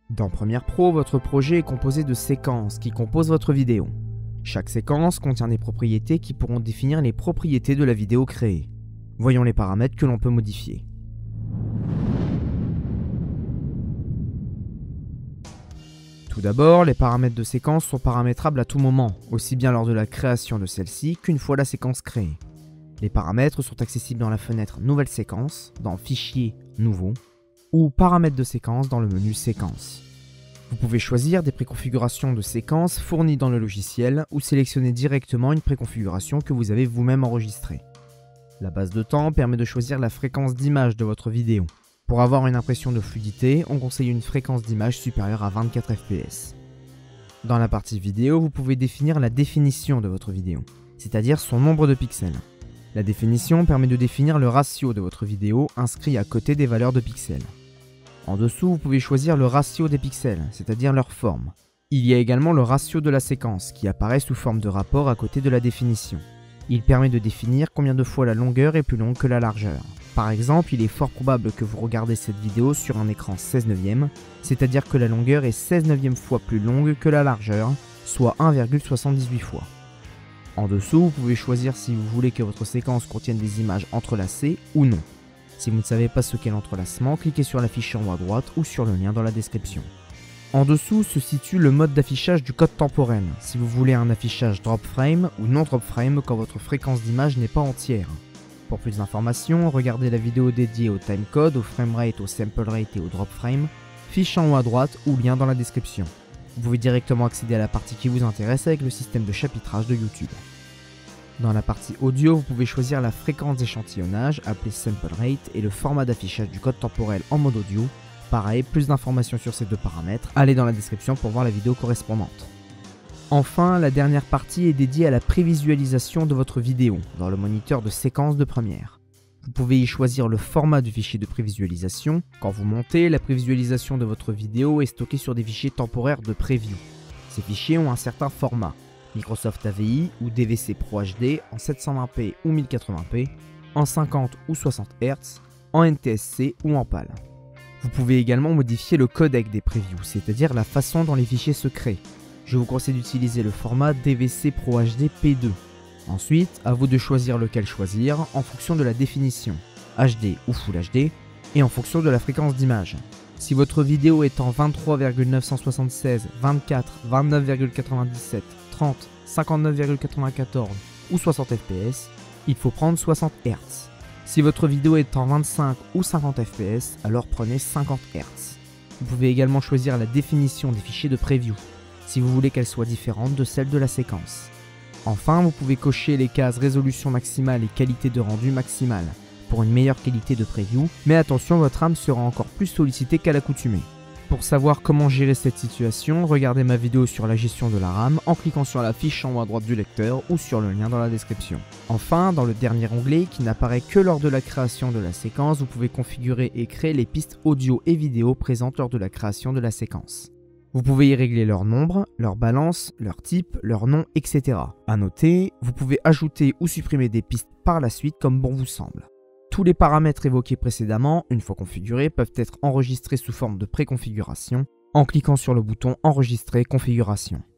Dans Premiere Pro, votre projet est composé de séquences qui composent votre vidéo. Chaque séquence contient des propriétés qui pourront définir les propriétés de la vidéo créée. Voyons les paramètres que l'on peut modifier. Tout d'abord, les paramètres de séquence sont paramétrables à tout moment, aussi bien lors de la création de celle-ci qu'une fois la séquence créée. Les paramètres sont accessibles dans la fenêtre Nouvelle séquence, dans Fichier, Nouveau, ou Paramètres de séquence dans le menu Séquence. Vous pouvez choisir des préconfigurations de séquences fournies dans le logiciel ou sélectionner directement une préconfiguration que vous avez vous-même enregistrée. La base de temps permet de choisir la fréquence d'image de votre vidéo. Pour avoir une impression de fluidité, on conseille une fréquence d'image supérieure à 24 fps. Dans la partie vidéo, vous pouvez définir la définition de votre vidéo, c'est-à-dire son nombre de pixels. La définition permet de définir le ratio de votre vidéo inscrit à côté des valeurs de pixels. En dessous, vous pouvez choisir le ratio des pixels, c'est-à-dire leur forme. Il y a également le ratio de la séquence qui apparaît sous forme de rapport à côté de la définition. Il permet de définir combien de fois la longueur est plus longue que la largeur. Par exemple, il est fort probable que vous regardez cette vidéo sur un écran 16 neuvième, c'est-à-dire que la longueur est 16 neuvième fois plus longue que la largeur, soit 1,78 fois. En dessous, vous pouvez choisir si vous voulez que votre séquence contienne des images entrelacées ou non. Si vous ne savez pas ce qu'est l'entrelacement, cliquez sur la fiche en haut à droite ou sur le lien dans la description. En dessous se situe le mode d'affichage du code temporel, si vous voulez un affichage drop frame ou non drop frame quand votre fréquence d'image n'est pas entière. Pour plus d'informations, regardez la vidéo dédiée au timecode, au framerate, au sample rate et au drop frame, fiche en haut à droite ou lien dans la description. Vous pouvez directement accéder à la partie qui vous intéresse avec le système de chapitrage de YouTube. Dans la partie audio, vous pouvez choisir la fréquence d'échantillonnage, appelée sample rate, et le format d'affichage du code temporel en mode audio. Pareil, plus d'informations sur ces deux paramètres, allez dans la description pour voir la vidéo correspondante. Enfin, la dernière partie est dédiée à la prévisualisation de votre vidéo, dans le moniteur de séquence de Premiere. Vous pouvez y choisir le format du fichier de prévisualisation. Quand vous montez, la prévisualisation de votre vidéo est stockée sur des fichiers temporaires de preview. Ces fichiers ont un certain format, Microsoft AVI ou DVC Pro HD en 720p ou 1080p, en 50 ou 60 Hz, en NTSC ou en PAL. Vous pouvez également modifier le codec des previews, c'est-à-dire la façon dont les fichiers se créent. Je vous conseille d'utiliser le format DVC Pro HD P2. Ensuite, à vous de choisir lequel choisir en fonction de la définition, HD ou Full HD, et en fonction de la fréquence d'image. Si votre vidéo est en 23,976, 24, 29,97, 30, 59,94 ou 60 fps, il faut prendre 60 Hz. Si votre vidéo est en 25 ou 50 fps, alors prenez 50 Hz. Vous pouvez également choisir la définition des fichiers de preview, si vous voulez qu'elle soit différente de celle de la séquence. Enfin, vous pouvez cocher les cases résolution maximale et qualité de rendu maximale pour une meilleure qualité de preview, mais attention, votre RAM sera encore plus sollicitée qu'à l'accoutumée. Pour savoir comment gérer cette situation, regardez ma vidéo sur la gestion de la RAM en cliquant sur la fiche en haut à droite du lecteur ou sur le lien dans la description. Enfin, dans le dernier onglet qui n'apparaît que lors de la création de la séquence, vous pouvez configurer et créer les pistes audio et vidéo présentes lors de la création de la séquence. Vous pouvez y régler leur nombre, leur balance, leur type, leur nom, etc. A noter, vous pouvez ajouter ou supprimer des pistes par la suite comme bon vous semble. Tous les paramètres évoqués précédemment, une fois configurés, peuvent être enregistrés sous forme de préconfiguration en cliquant sur le bouton Enregistrer configuration.